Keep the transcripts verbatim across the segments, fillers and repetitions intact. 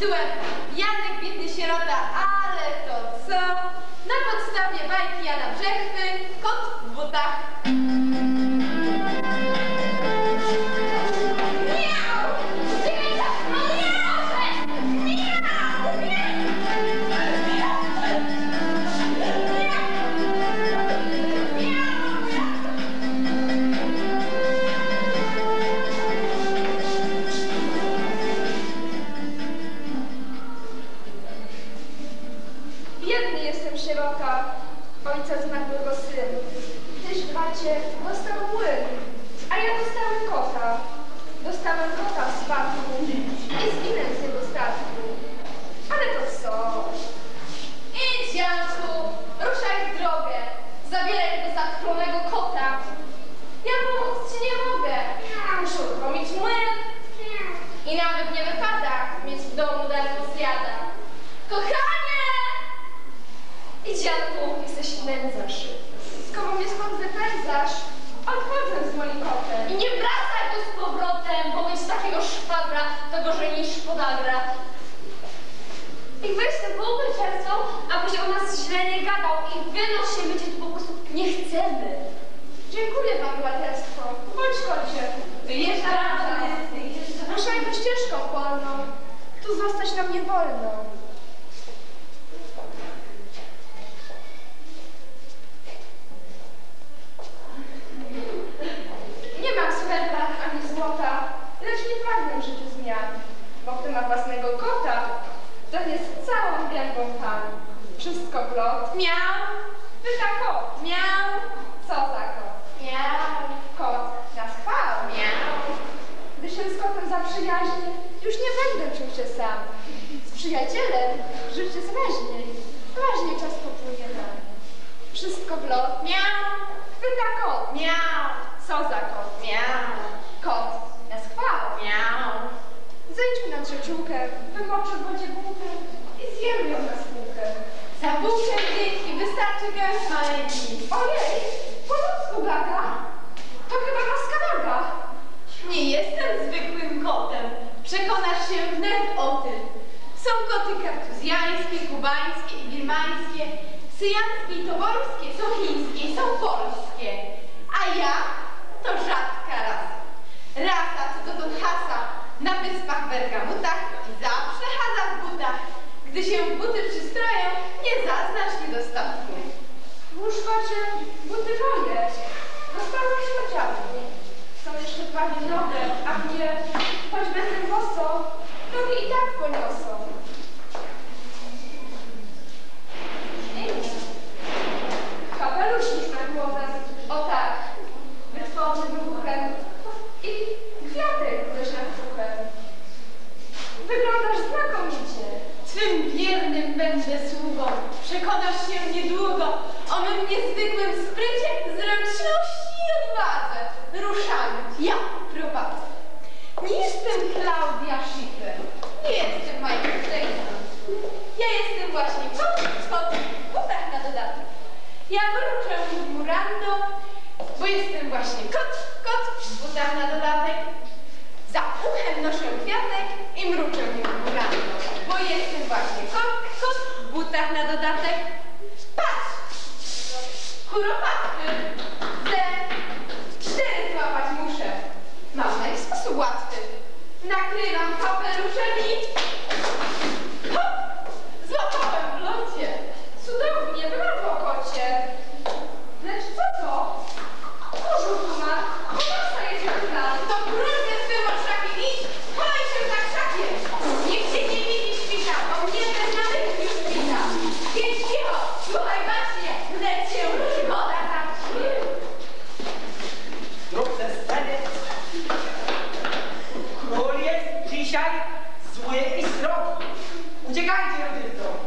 tytułem Janek biedny sierota, ale to co? Na podstawie bajki Jana Brzechwy, Kot w butach. Biedny jestem sierota, ojca zmarłego syn. Tyś, bracie, dostał młyn, a ja dostałem kota. Dostałem kota w spadku i zginę z jego statku. Ale to co? Idź, Janku, ruszaj w drogę. Zabieraj tego zatrwonego kota. Ja pomóc ci nie mogę. Muszę uruchomić młyn. I nawet nie wypada mieć w domu darmo zjada. Kochanie! Idź, Janku, jesteś nędzarz. Skoro mnie skąd wypędzasz, odchodzę z moim kotem. I nie wracaj tu z powrotem, bo mieć takiego szwagra to gorzej niż podagra. I weź tę bułkę czerwcą, abyś o nas źle nie gadał i wynoś się, my cię tu po prostu nie chcemy. Dziękuję wam, braterstwo. Bądź kocie. Wyjeżdżamy. Ruszajmy ścieżką polną. Tu zostać nam nie wolno. Nie mam srebra ani złota, lecz nie pragnę w życiu zmian. Bo kto ma własnego kota, ten jest całą gębą pan. Wszystko plot. Miał, Pyta kot. miał, Co za kot? miał, Kot nas chwał. miał. Gdy się z kotem zaprzyjaźnię, już nie będę czuł się sam. Z przyjacielem żyć jest raźniej. Raźniej czas popłynie nam. Wszystko w lot. Miał, Pyta kot. miał, Co za kot? miał, Kot nas chwał. miał. Zejdźmy na trzeciółkę, wymoczę w wodzie bułkę i zjemy ją na spółkę. Za bułkę dzięki wystarczy gęś maleńki. Ojej, po ludzku gada. To chyba maskaraga. Nie jestem zwykłym kotem. Przekonasz się wnet o tym. Są koty kartuzjańskie, kubańskie i birmańskie, syjanskie i tobolskie, są chińskie i są polskie. A ja to rzadka rasa. Rasa co to to hasa na wyspach Bergamutach i zawsze chada w butach. Gdy się w buty przystroją, nie zaznasz niedostatku. W łóżkocie buty moje. Zostały śmierciami. Są jeszcze prawie nowe, a mnie, choć będę boso, nogi i tak poniosą. Kapelusz już na głowę, o tak, wytworzony wybuchem i kwiatek też nad brzuchem. Wyglądasz znakomicie. Twym wiernym będę sługą. Przekonasz się niedługo o mym niezwykłym sprycie, zręczności i odwadze. Ruszamy. Ja prowadzę. Nie jestem Klaudia Schiffer. Nie jestem Michael Jackson. Ja jestem właśnie kot, kot w butach na dodatek. Ja mruczę murando, bo jestem właśnie kot, kot w butach na dodatek. Za uchem noszę kwiatek i mruczę murando, bo jestem właśnie kot, kot w butach na dodatek. Patrz! Kuropatwy! Ze cztery złapać muszę. Mam na ich sposób łatwy. Nakrywam kapeluszem i hop! Złapałem w locie. Cudownie, brawo, kocie. Lecz co to? Kurzu tu ma, pomasa jedzie w plan. To brudny z tym orszakiem idź! Chowaj się za krzakiem! Nikt cię nie widzi świta, bo mnie bez nawyku już wita. Więc cicho, słuchaj bacznie, lecz się woda zacznie. Drobne sceny. Król jest dzisiaj zły i srogi. Uciekajcie od tych dróg.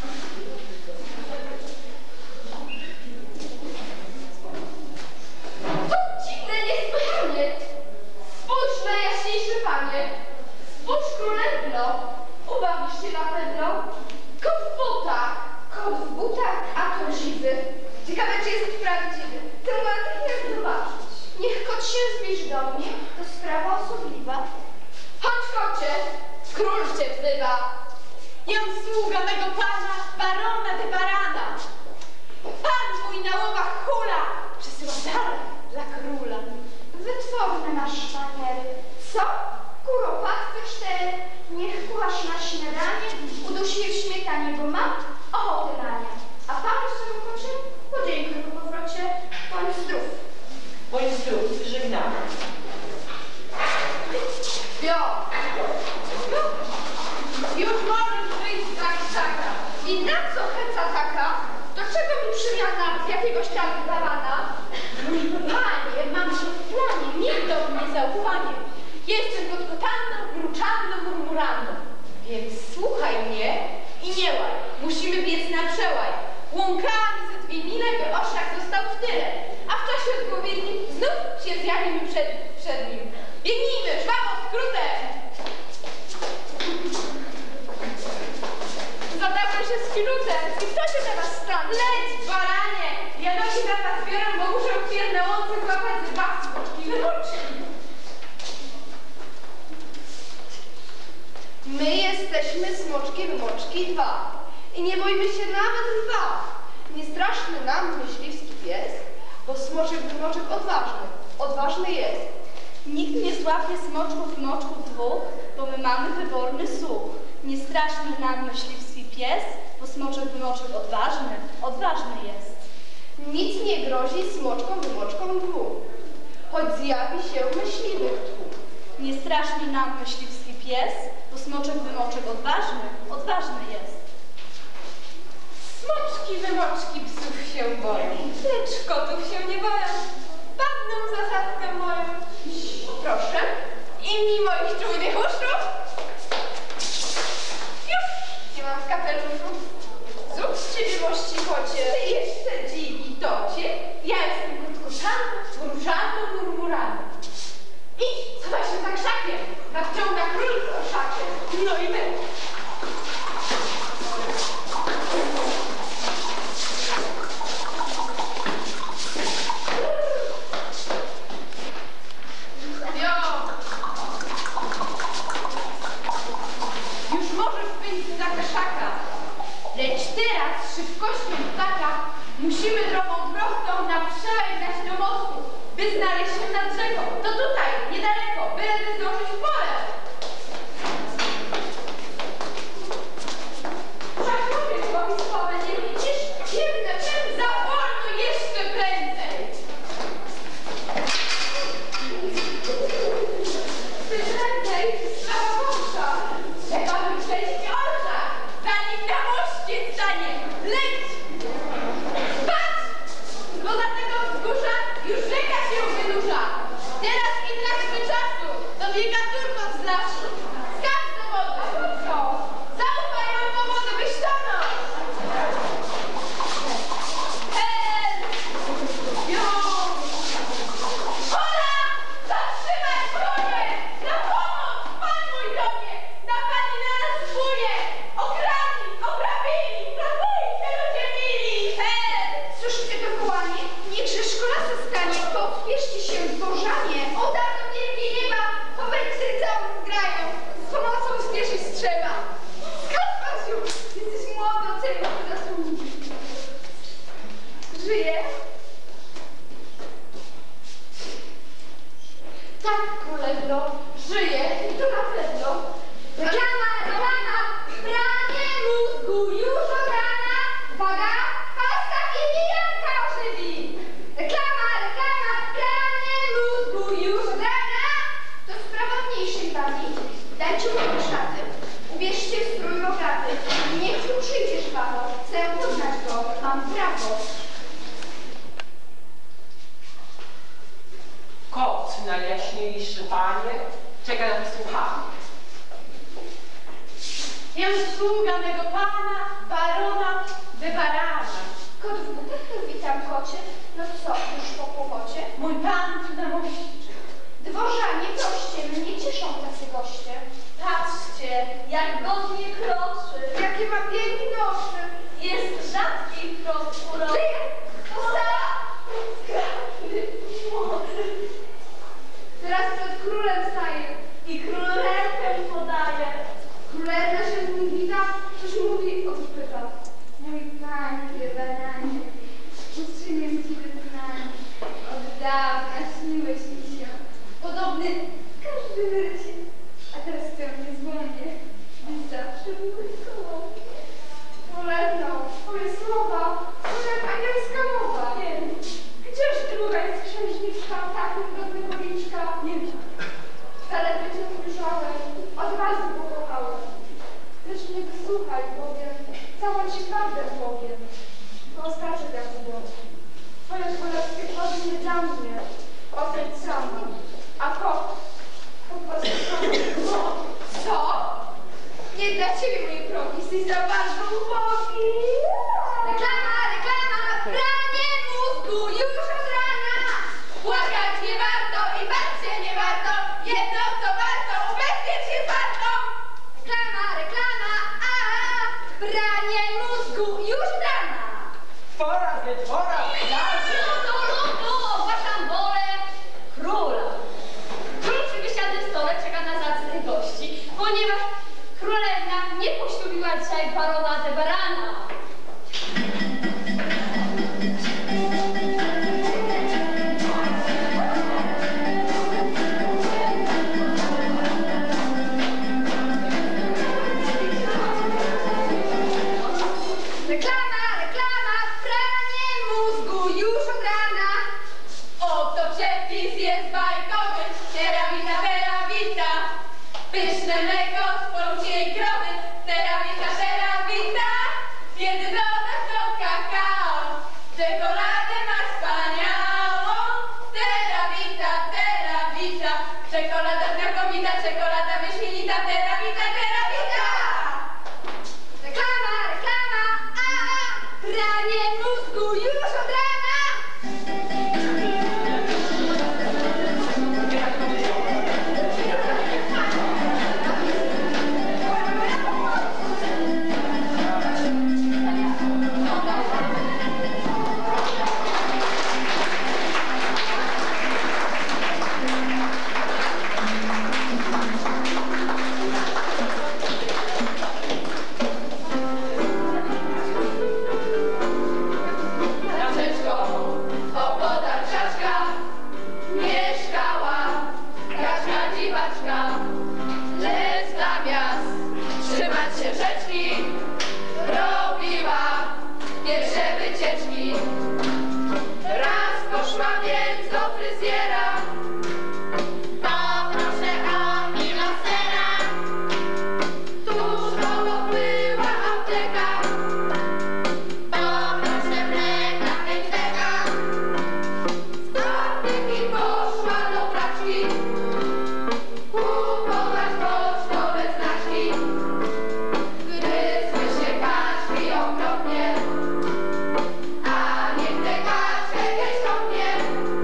To dziwne, niesłychanie. Spójrz, najjaśniejszy panie. Spójrz, królewno. Ubawisz się na pewno. Kot w butach. Kot w butach, a to dziwy. Ciekawe, czy jest prawdziwy. Chcę go natychmiast zobaczyć. Niech kot się zbliży do mnie. To sprawa osobliwa. Chodź, kocie. Król cię wzywa. Jam sługa mego pana, barona de Barana. Pan mój na łowach hula przysyła dar dla króla. Wytworne masz maniery. Co? Kuropatwy cztery. Niech kucharz na śniadanie udusi je w śmietanie, bo mam ochotę na nie. A panu Sorokocie podziękuję po powrocie. Bądź zdrów. Bądź zdrów, żegnamy. Jo! Już możesz wyjść z krzaka. I na co heca taka? Do czego mi przemiana z jakiegoś tam barana? Panie, mam się w planie, miej do mnie zaufanie. Jestem kotkotanną, mruczanną, murmuranną. Więc słuchaj mnie i nie łaj. Musimy biec na przełaj. Łąkami ze dwie mile, by oszlak został w tyle. A w czasie odpowiednim znów się zjawimy przed, przed nim. Biegnijmy, żwawo, skrótem! Zadałem się skrótem. I kto się teraz stanie? Leć, baranie! Ja nogi za was biorę, bo muszę wpierw na łące złapać z was i wyroczki. My jesteśmy smoczki wymoczki dwa. I nie boimy się nawet lwa. Nie straszny nam myśliwski pies, bo smoczek wymoczek odważny. Odważny jest. Nikt nie złapie smoczków wymoczków dwóch, bo my mamy wyborny słuch. Nie straszny nam myśliwski pies, bo smoczek wymoczek odważny, odważny jest. Nic nie grozi smoczkom wymoczkom dwóch, choć zjawi się myśliwych tłum. Nie straszny nam myśliwski pies, bo smoczek wymoczek odważny, odważny jest. Smoczki, wymoczki psów się boją, lecz kotów się nie boją. Padną zasadzkę moją. Proszę. I mimo ich czujnych uszów już Nie mam w kapeluszu. Zup z ciebie mości kocie. ty jeszcze dziwi tocie. Ja jestem krótkoszanną, mruczanną, murmuraną. Idź, schowaj się za krzakiem, nadciąga król z oszakiem. No i my. Jo! Już możesz wyjść za krzaka, lecz teraz szybkością ptaka musimy drogą prostą na przełaj dać do mostu, by znaleźć się nad rzeką. To tutaj, niedaleko, byleby zdążyć w pole. Szachowie złowiskowe, nie widzisz? Biegnę czym za wolno jeszcze prędzej. Ty prędzej, sprawa wąsza. Trzeba wyprzedzić orszak, zanim na moście stanie. Leć! Patrz! Bo za tego wzgórza już rzeka się wynurza. Teraz nie traćmy czasu, dobiega turkot z lasu. Skacz do wody! Co? Zaufaj nam po wodę, byś tonął! Hel! Jo! Hola! Zatrzymaj konie! Na pomoc! Pan mój do mnie! Napadli na nas dwóje! Okradli, ograbili, zabójcy ludzie mili! Hel! Słyszycie to wołanie? Niechże szkolasa stanie, pospieszcie się zbożanie. O, dawno wielkiej nie ma, to będzie całą zgrają. Z pomocą spieszyć trzeba. Skacz, Basiu, jesteś młody, ocenisz te zasługi. Żyje? Tak, królewno, żyje i to na pewno. Reklama, reklama, pranie mózgu już od rana. Uwaga, pasta i mijanka ożywi. Reklama, reklama, pranie mózgu już od rana. To sprawa mniejszej wagi. Dajcie mu szaty. Ubierzcie w strój bogaty. Niech tu przyjdzie żwawo. Chcę poznać go, mam prawo. Kot, najjaśniejszy panie, czeka na wysłuchanie. Jem sługa mego pana, barona de Barana. Kot w butach, witam kocie. No co, już po kłopocie? Mój pan tu na moście. Dworzanie, proście, mnie cieszą tacy goście. Patrzcie, jak godnie kroczy. Jakie ma piękne oczy. Jest rzadki wprost urok. Żyje! Poza! Zgrabny, młody. Teraz przed królem staje. I król rękę podaje. Królewna się z nim wita, Czwora, wieczora, plaży. Ludu, ludu, ogłaszam wolę króla. Król przy wysiadłym stole czeka na zacnych gości, ponieważ królewna nie poślubiła dzisiaj barona de Barana. Reklama, reklama, pranie mózgu już od rana. Oto przepis jest bajkowy, terawita, terawita. Pyszne mleko z polskiej krowy, terawita, terawita. Kiedy dodasz do kakao, czekoladę masz wspaniałą. Terawita, terawita, czekolada znakomita, czekolada wyśmienita, terawita, terawita. Reklama, reklama, a, a, pranie mózgu już od rana. Książeczko, opodal czaszka, mieszkała kaczka dziwaczka. Lecz zamiast trzymać się rzeczki, robiła pierwsze wycieczki. Raz poszła więc do fryzjera, poproszę o milosera. Tuż obok była apteka, poproszę mleka Enteka. Z apteki poszła do praczki, kupować pocztowe znaczki. Gryzły się kaczki okropnie, a niech tę kaczkę gdzieś kopnie.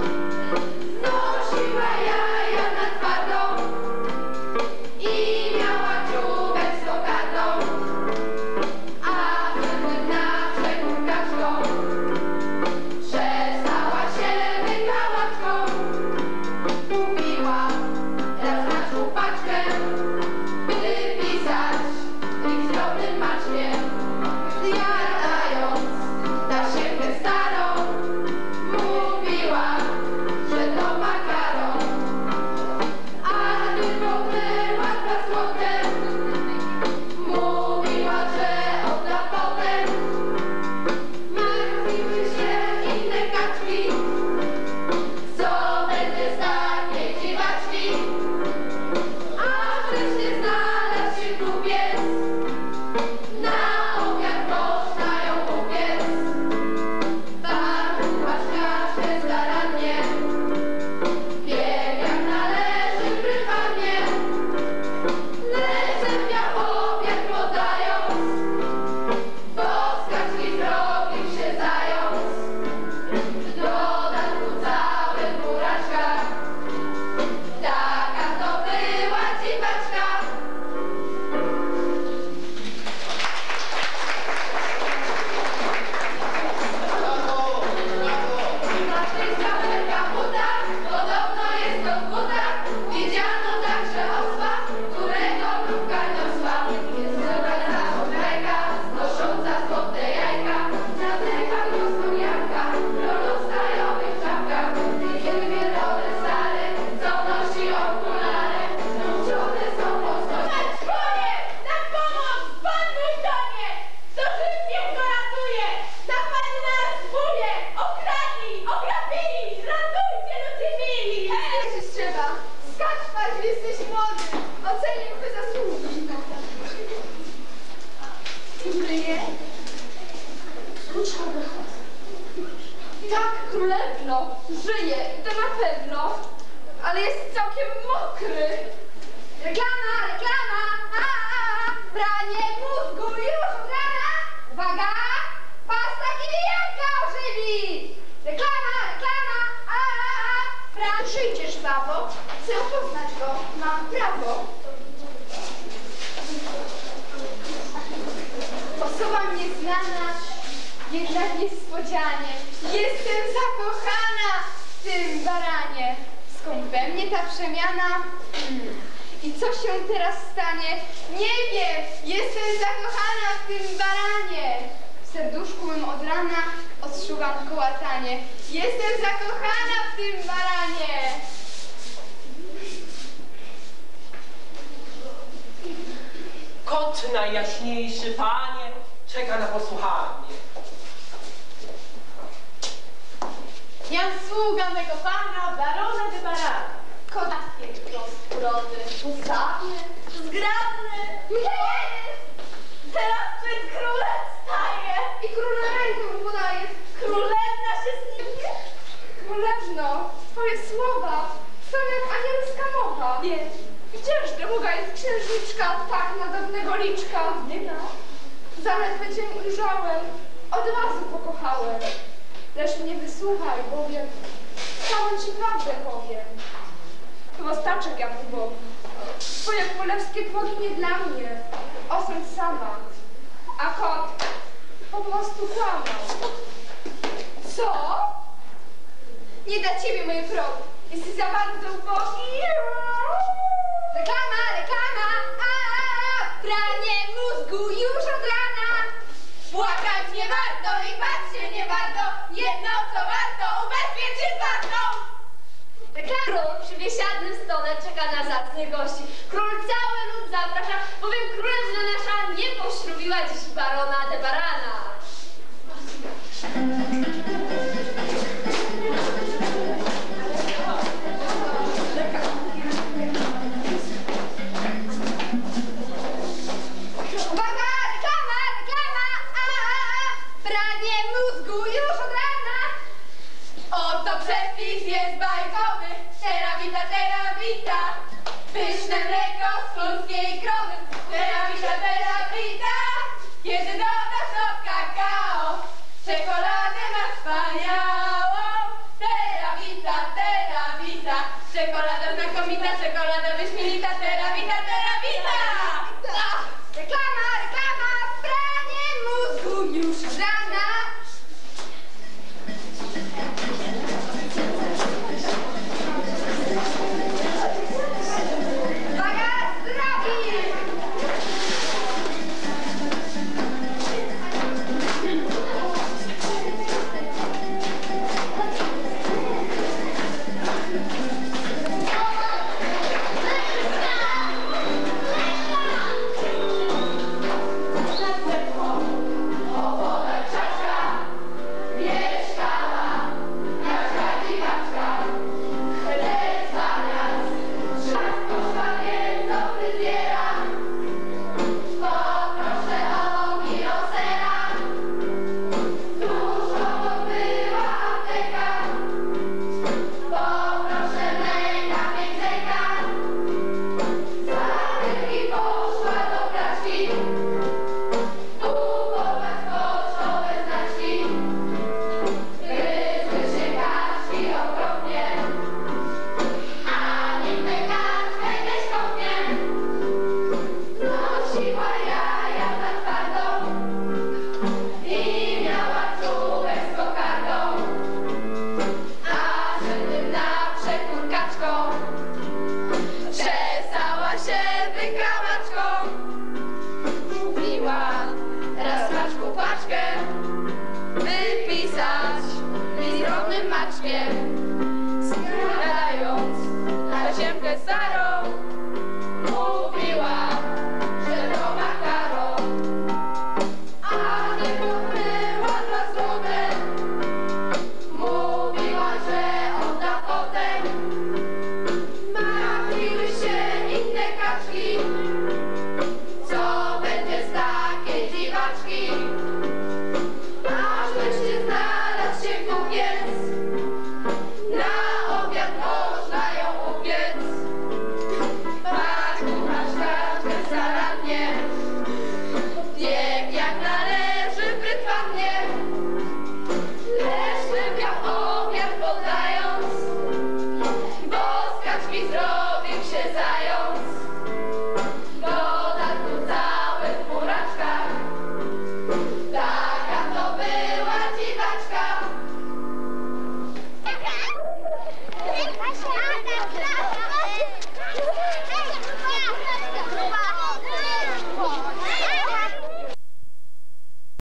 Znosiła jaja na twardą i miała czubek z kokardą. A wtedy na przekór kaczką przestała się wykałaczką. Kupiła raz naszą paczkę, by pisać ich zdrownym maczkiem. Zjadając tasiemkę starą, mówiła, że to makaron. A gdy połknęła dwa złote, mówiła, że odda potem. Martwiły się inne kaczki, co będzie z takiej dziwaczki. A wreszcie znalazł się kupiec, na obiad można ją upiec. Parzyłaś kaczkę starannie, bieg jak należy prywatnie. Lecz miał obiad podając, bo z kaczki zrobił się zając. W dodatku cały w buraczkach, taka to była dziwaczka. Martyńska wielka buta, podobno jest to buta. Widziano także osła, którego mrówka niosła. Jest zebrana obajka, znosząca złote jajka. Na zębach rosną jabłka, rolnostajowych czapkach. I wielkie dobre stare, co nosi okulary. Znużone są mocno. Dzwonie! Na pomoc! Pan mój tonie! To żywnie go ratuje! Napadli na nas bulie! Okradli! Ograbili! Ratujcie ludzie mili! Hej! Się trzeba! Skacz, Paź, jesteś młody! Ocenię twoje zasługi! Żyje? Tak, królewno! Żyje! I to na pewno! Ale jest całkiem mokry! Reklama! Reklama! A, a, a! Pranie mózgu już od rana! Uwaga! Pasta kilianka ożywi! Reklama! Reklama! A, a, a! Pran, przyjdziesz, babo! Chcę poznać go! Mam prawo! Osoba nieznana jednak niespodzianie, jestem zakochana w tym baranie. Skąd we mnie ta przemiana? Hmm. I co się teraz stanie? Nie wiem, jestem zakochana w tym baranie. W serduszku mym od rana odczuwam kołatanie. Jestem zakochana w tym baranie. Kot najjaśniejszy, panie, czeka na posłuchanie. Jam sługa mego pana, barona de Barana. Kodatkie rozprody, posadny, zgrabny. Jest! Teraz przed królem staje. I król rękę podaje. Królewna się z nim nie? Królewno, twoje słowa są jak anielska mowa. Nie. Gdzież droga jest księżniczka, tak nadawnego liczka? Nie ma. Zaledwie cię ujrzałem, od razu pokochałem. Lecz mnie wysłuchaj, bowiem całą ci prawdę powiem. Chwostaczek jak ubogi, twoje królewskie płogi nie dla mnie, osądź sama. A kot po prostu kłamał. Co? Nie dla ciebie, mój krok. Jesteś za bardzo ubogi. Reklama, reklama, a, a, a, pranie mózgu już od rana. Płakać nie warto i bać się nie warto. Jedno co warto, ubezpieczyć warto. Król przy biesiadnym stole czeka na zacnych gości. Król cały lud zaprasza, bowiem królewna nasza nie poślubiła dziś barona de Barana. Uwaga, reklama, reklama, a, a, a, pranie mózgu już od rana. Oto przepis jest bajkowy, terawita, terawita, pyszne mleko z polskiej krowy, terawita, terawita, kiedy dodasz do kakao, czekoladę masz wspaniałą, terawita, terawita, czekolada znakomita, czekolada wyśmienita, terawita, terawita. Reklama, reklama, pranie mózgu już od rana. Uwaga, zdrowi! Zrobił się zając.